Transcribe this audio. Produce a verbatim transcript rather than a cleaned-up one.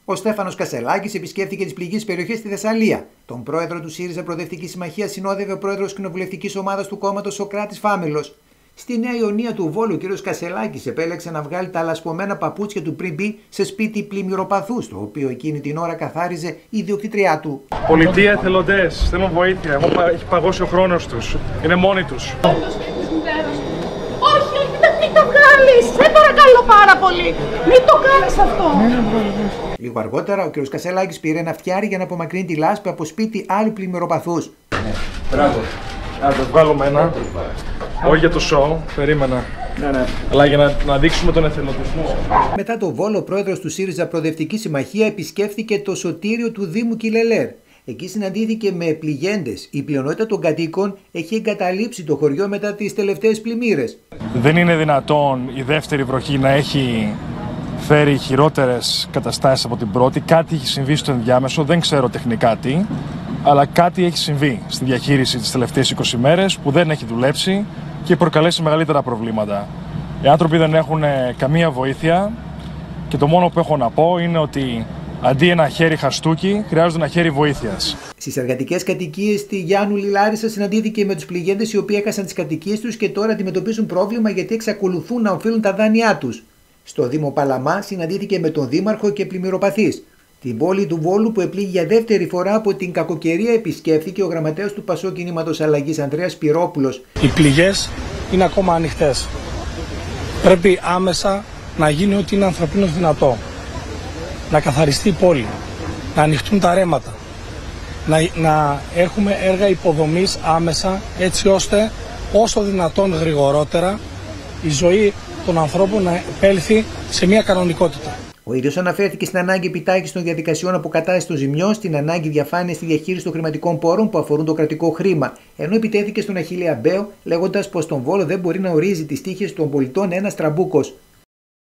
Ο Στέφανος Κασσελάκης επισκέφθηκε τις πληγείς περιοχές στη Θεσσαλία. Τον πρόεδρο του ΣΥΡΙΖΑ Προοδευτική Συμμαχία συνόδευε ο πρόεδρος κοινοβουλευτικής ομάδας του κόμματος Σωκράτης Φάμελος. Στη Νέα Ιωνία του Βόλου, ο κ. Κασσελάκης επέλεξε να βγάλει τα λασπωμένα παπούτσια του πριν μπει σε σπίτι πλημμυροπαθούς, το οποίο εκείνη την ώρα καθάριζε η ιδιοκτήτριά του. Πολιτεία, εθελοντές, θέλουν βοήθεια. Εγώ, έχει παγώσει ο χρόνος τους. Είναι μόνοι τους. Όχι, όχι, μην το βγάλεις! Σε παρακαλώ πάρα πολύ! Μην το κάνεις αυτό! Λίγο αργότερα, ο κ. Κασσελάκης πήρε ένα φτιάρι για να απομακρύνει τη λάσπη από σπίτι άλλου πλημμυροπαθούς. Ναι, μπράβο. Να το βγάλουμε ένα. Όχι για το σοου, περίμενα. Ναι, ναι. Αλλά για να, να δείξουμε τον εθελοντισμό. Μετά το Βόλο, ο πρόεδρος του ΣΥΡΙΖΑ Προοδευτική Συμμαχία επισκέφθηκε το σωτήριο του Δήμου Κιλελέρ. Εκεί συναντήθηκε με πληγέντες. Η πλειονότητα των κατοίκων έχει εγκαταλείψει το χωριό μετά τις τελευταίες πλημμύρες. Δεν είναι δυνατόν η δεύτερη βροχή να έχει φέρει χειρότερες καταστάσεις από την πρώτη. Κάτι έχει συμβεί στο ενδιάμεσο, δεν ξέρω τεχνικά τι, αλλά κάτι έχει συμβεί στη διαχείριση τις τελευταίες είκοσι μέρες που δεν έχει δουλέψει και προκαλέσει μεγαλύτερα προβλήματα. Οι άνθρωποι δεν έχουν καμία βοήθεια και το μόνο που έχω να πω είναι ότι αντί ένα χέρι χαστούκι, χρειάζεται ένα χέρι βοήθειας. Στις εργατικές κατοικίες στη Γιάννου Λιλάρισα συναντήθηκε με τους πληγέντες οι οποίοι έχασαν τις κατοικίες τους και τώρα αντιμετωπίζουν πρόβλημα γιατί εξακολουθούν να οφείλουν τα δάνειά τους. Στο Δήμο Παλαμά συναντήθηκε με τον Δήμαρχο και πλημμυροπαθείς. Την πόλη του Βόλου που επλήγει για δεύτερη φορά από την κακοκαιρία επισκέφθηκε ο γραμματέας του Πασό Κινήματος Αλλαγής Ανδρέας Σπυρόπουλος. Οι πληγές είναι ακόμα ανοιχτές. Πρέπει άμεσα να γίνει ό,τι είναι ανθρωπίνως δυνατό. Να καθαριστεί η πόλη, να ανοιχτούν τα ρέματα, να, να έχουμε έργα υποδομής άμεσα έτσι ώστε όσο δυνατόν γρηγορότερα η ζωή των ανθρώπων να επέλθει σε μια κανονικότητα. Ο ίδιος αναφέρθηκε στην ανάγκη επιτάχυνσης των διαδικασιών αποκατάστασης των ζημιών, στην ανάγκη διαφάνειας στη διαχείριση των χρηματικών πόρων που αφορούν το κρατικό χρήμα, ενώ επιτέθηκε στον Αχιλλέα Μπέο λέγοντας πως τον Βόλο δεν μπορεί να ορίζει τις τύχες των πολιτών ένας τραμπούκος.